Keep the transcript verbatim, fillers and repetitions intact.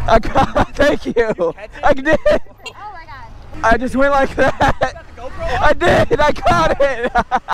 I got, thank you. you I did. Oh my god. I just went like that. Got the GoPro on? I did. I got it.